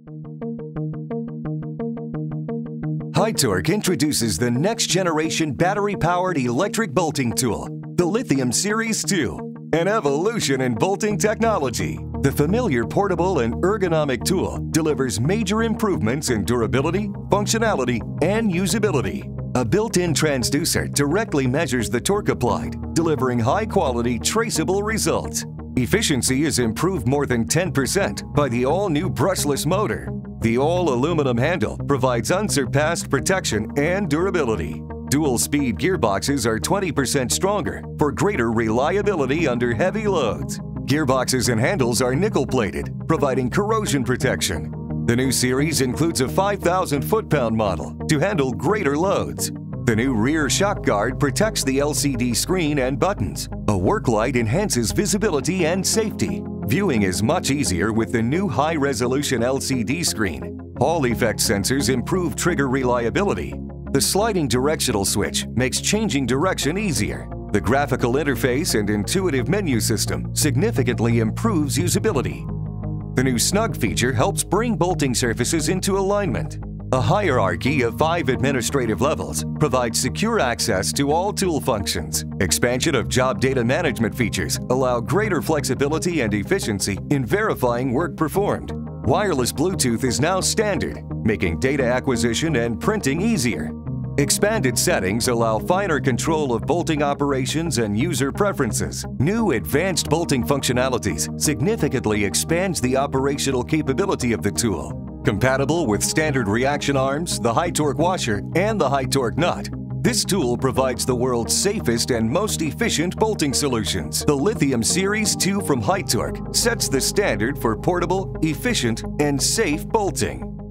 HYTORC introduces the next-generation battery-powered electric bolting tool, the Lithium Series 2, an evolution in bolting technology. The familiar portable and ergonomic tool delivers major improvements in durability, functionality, and usability. A built-in transducer directly measures the torque applied, delivering high-quality, traceable results. Efficiency is improved more than 10% by the all-new brushless motor. The all-aluminum handle provides unsurpassed protection and durability. Dual-speed gearboxes are 20% stronger for greater reliability under heavy loads. Gearboxes and handles are nickel-plated, providing corrosion protection. The new series includes a 5,000 foot-pound model to handle greater loads. The new rear shock guard protects the LCD screen and buttons. A work light enhances visibility and safety. Viewing is much easier with the new high-resolution LCD screen. Hall effect sensors improve trigger reliability. The sliding directional switch makes changing direction easier. The graphical interface and intuitive menu system significantly improves usability. The new Snug feature helps bring bolting surfaces into alignment. A hierarchy of 5 administrative levels provides secure access to all tool functions. Expansion of job data management features allow greater flexibility and efficiency in verifying work performed. Wireless Bluetooth is now standard, making data acquisition and printing easier. Expanded settings allow finer control of bolting operations and user preferences. New advanced bolting functionalities significantly expands the operational capability of the tool. Compatible with standard reaction arms, the HYTORC Washer, and the HYTORC Nut, this tool provides the world's safest and most efficient bolting solutions. The Lithium Series 2 from HYTORC sets the standard for portable, efficient, and safe bolting.